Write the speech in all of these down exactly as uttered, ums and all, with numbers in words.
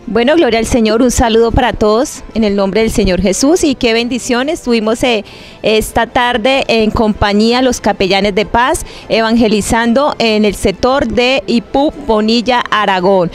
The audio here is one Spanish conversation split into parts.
Bueno, gloria al Señor, un saludo para todos en el nombre del Señor Jesús y qué bendiciones. Estuvimos eh, esta tarde en compañía los capellanes de paz evangelizando en el sector de Ipú, Bonilla, Aragón.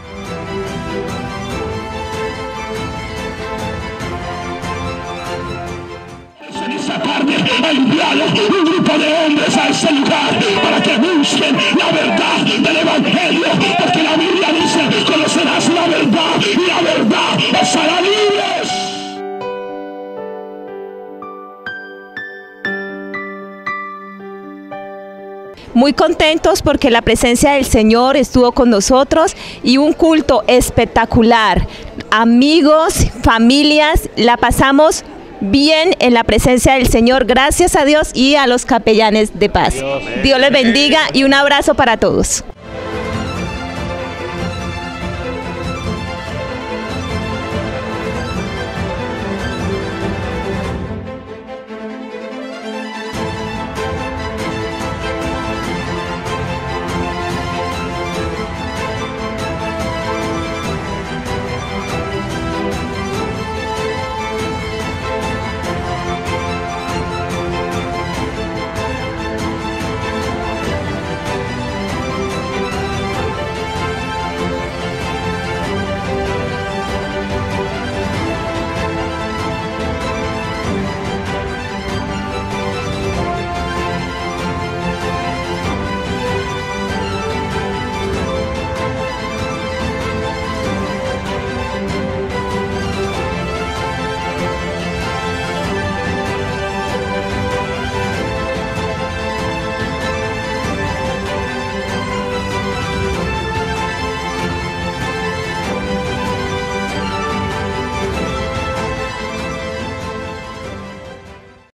Esta tarde ha enviado un grupo de hombres a ese lugar para que busquen la verdad del Evangelio, porque la Biblia dice: conocerás la verdad y la verdad os hará libres. Muy contentos porque la presencia del Señor estuvo con nosotros y un culto espectacular. Amigos, familias, la pasamos bien en la presencia del Señor, gracias a Dios y a los capellanes de paz. Dios les bendiga y un abrazo para todos.